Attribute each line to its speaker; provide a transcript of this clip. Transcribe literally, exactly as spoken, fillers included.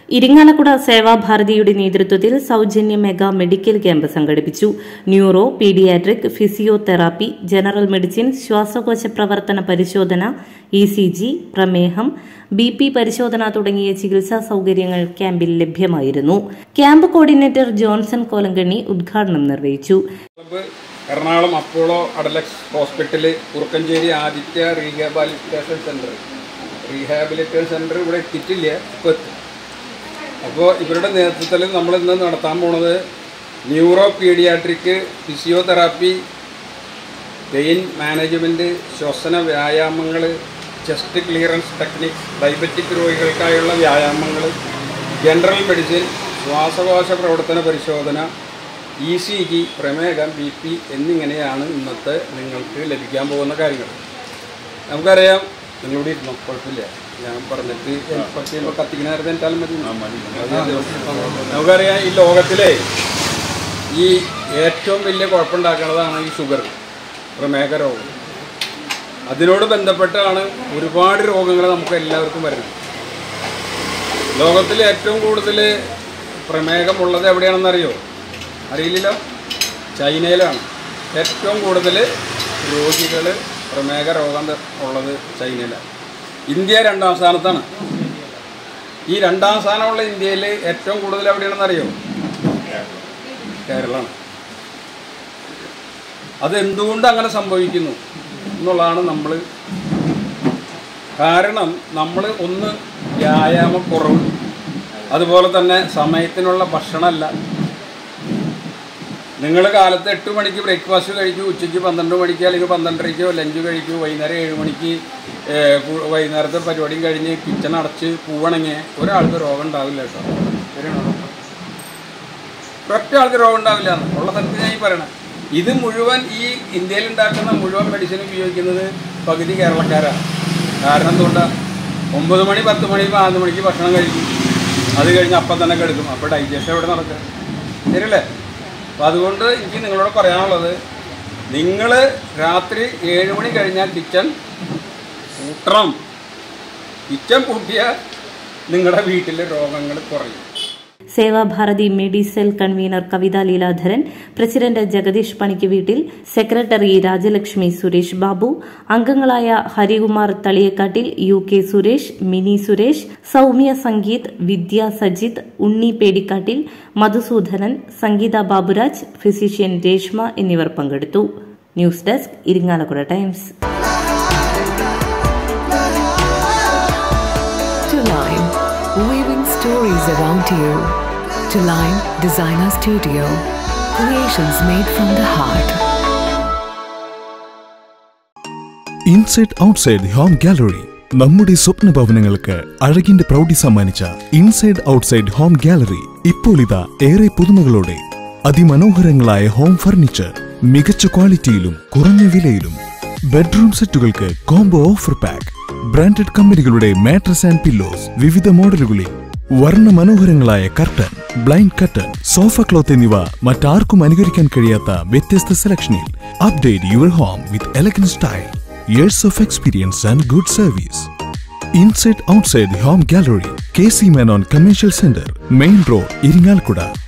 Speaker 1: ഇരിങ്ങാലക്കുട സേവാഭാരതിയുടെ നേതൃത്വത്തിൽ സൌജന്യ മെഗാ മെഡിക്കൽ ക്യാമ്പ് സംഘടിപ്പിച്ചു. Neuro, paediatric, physiotherapy, general medicine, ശ്വാസകോശ പ്രവർത്തന പരിശോധന, ഇ സി ജി, പ്രമേഹം, ബി പി പരിശോധന തുടങ്ങിയ ചികിത്സാ സൌകര്യങ്ങൾ ക്യാമ്പിൽ ലഭ്യമായിരുന്നു. ക്യാമ്പ് കോർഡിനേറ്റർ ജോൺസൺ കോലങ്കണ്ണി ഉദ്ഘാടനം നിർവഹിച്ചു.
Speaker 2: Ernakulam Apollo Adlux hospital, Kurukkanchery Aditya rehabilitation centre rehabilitation centre ഇവിടെ എത്തിയിട്ടില്ല. ഇപ്പോൾ എത്തും. അപ്പോൾ ഇവരുടെ നേതൃത്വത്തിൽ നമ്മൾ ഇന്ന് നടത്താൻ പോണത് neuro, paediatric, physiotherapy, pain management, ശ്വസന വ്യായാമങ്ങൾ, ചെസ്റ്റ് ക്ലിയറൻസ് ടെക്നിക്സ്, ഡയബറ്റിക് രോഗികൾക്കായുള്ള വ്യായാമങ്ങൾ, ജനറൽ മെഡിസിൻ, ശ്വാസകോശ പ്രവർത്തന പരിശോധന, ഇ സി ജി, പ്രമേഹം, ബി പി എന്നിങ്ങനെയാണ് ഇന്നത്തെ നിങ്ങൾക്ക് ലഭിക്കാൻ പോകുന്ന കാര്യങ്ങൾ. നമുക്കറിയാം, നിങ്ങളിവിടെ ഇരുന്നോ, കുഴപ്പമില്ല, ഞാൻ പറഞ്ഞിട്ട് കുറച്ച് കഴിയുമ്പോൾ കത്തിക്കുന്ന നേരത്തെ എന്തായാലും മതി. നമുക്കറിയാം, ഈ ലോകത്തിലെ ഈ ഏറ്റവും വലിയ കുഴപ്പമുണ്ടാക്കുന്നതാണ് ഈ ഷുഗർ, പ്രമേഹ രോഗം. അതിനോട് ബന്ധപ്പെട്ടാണ് ഒരുപാട് രോഗങ്ങൾ നമുക്ക് എല്ലാവർക്കും വരുന്നത്. ലോകത്തിൽ ഏറ്റവും കൂടുതൽ പ്രമേഹമുള്ളത് എവിടെയാണെന്നറിയോ? അറിയില്ലല്ലോ. ചൈനയിലാണ് ഏറ്റവും കൂടുതൽ രോഗികൾ പ്രമേഹ രോഗം ഉള്ളത്. ചൈനയിലാണ്. ഇന്ത്യ രണ്ടാം സ്ഥാനത്താണ്. ഈ രണ്ടാം സ്ഥാനമുള്ള ഇന്ത്യയിൽ ഏറ്റവും കൂടുതൽ എവിടെയാണെന്നറിയോ? കേരളമാണ്. അതെന്തുകൊണ്ട് അങ്ങനെ സംഭവിക്കുന്നു എന്നുള്ളതാണ് നമ്മൾ കാരണം. നമ്മൾ ഒന്ന് വ്യായാമക്കുറവ്, അതുപോലെ തന്നെ സമയത്തിനുള്ള ഭക്ഷണമല്ല. നിങ്ങൾ കാലത്ത് എട്ട് മണിക്ക് ബ്രേക്ക്ഫാസ്റ്റ് കഴിക്കൂ, ഉച്ചയ്ക്ക് പന്ത്രണ്ട് മണിക്ക് അല്ലെങ്കിൽ പന്ത്രണ്ടരയ്ക്കോ ലഞ്ച് കഴിക്കൂ, വൈകുന്നേരം ഏഴ് മണിക്ക് വൈകുന്നേരത്തെ പരിപാടിയും കഴിഞ്ഞ് കിച്ചൺ അടച്ച് പോവണമെങ്കിൽ ഒരാൾക്ക് രോഗം ഉണ്ടാവില്ല കേട്ടോ. ഒറ്റ ആൾക്ക് രോഗം ഉണ്ടാവില്ല ഉള്ള സ്ഥലത്ത് ഞാൻ ഈ പറയണം. ഇത് മുഴുവൻ ഈ ഇന്ത്യയിൽ ഉണ്ടാക്കുന്ന മുഴുവൻ മെഡിസിൻ ഉപയോഗിക്കുന്നത് പകുതി കേരളക്കാരാണ്. കാരണം എന്തുകൊണ്ടാണ്? ഒമ്പത് മണി പത്ത് മണി പതിനൊന്ന് മണിക്ക് ഭക്ഷണം കഴിക്കും, അത് കഴിഞ്ഞ് അപ്പം തന്നെ കിടക്കും. അപ്പോൾ ഡൈജഷൻ എവിടെ നടക്കുക? ശരിയല്ലേ? അപ്പം അതുകൊണ്ട് എനിക്ക് നിങ്ങളോട് പറയാനുള്ളത്, നിങ്ങൾ രാത്രി ഏഴ് മണി കഴിഞ്ഞാൽ കിച്ചൺ കൂട്ടണം. കിച്ചൺ കൂട്ടിയാൽ നിങ്ങളുടെ വീട്ടിലെ രോഗങ്ങൾ കുറയും.
Speaker 1: Sevabharathi medicell convener Kavitha Leeladharan, president Jagadeesh പണിക്ക് വീട്ടിൽ, സെക്രട്ടറി രാജലക്ഷ്മി സുരേഷ് ബാബു, അംഗങ്ങളായ Harikumar Thaliyakkattil, U K Suresh, Mini Suresh, Soumya Sangeeth, Vidya Sajith, Unni Pedikkattil, Madhusoodanan, Sangeetha Baburaj, physician Reshma എന്നിവർ പങ്കെടുത്തു. News desk, Irinjalakuda Times.
Speaker 3: Weaving stories around you. To Line Designer Studio. Creations made from the heart.
Speaker 4: Inside Outside Home Gallery. നമ്മുടെ സ്വപ്ന ഭവനങ്ങൾക്ക് അഴകിന്റെ പ്രൗഢി സമ്മാനിച്ച ഇൻസൈഡ് ഔട്ട്സൈഡ് ഹോം ഗാലറി ഇപ്പോൾ ഇതാ ഏറെ പുതുമകളോടെ. അതിമനോഹരങ്ങളായ ഹോം ഫർണിച്ചർ, മികച്ച ക്വാളിറ്റിയിലും കുറഞ്ഞ വിലയിലും. ബെഡ്റൂം സെറ്റുകൾക്ക് കോംബോ ഓഫർ പാക്ക്. ബ്രാൻഡഡ് കമ്പനികളുടെ മാട്രസ് ആൻഡ് പില്ലോസ് വിവിധ മോഡലുകളിൽ. വർണ്ണ മനോഹരങ്ങളായ curtain, blind curtain, sofa cloth എന്നിവ മറ്റാർക്കും അനുകരിക്കാൻ കഴിയാത്ത വ്യത്യസ്ത സെലക്ഷനിൽ. Update your home with elegant style. Years of experience and good service. Inside Outside Home Gallery, K C Menon Commercial Center, Main Road, Iringalkuda.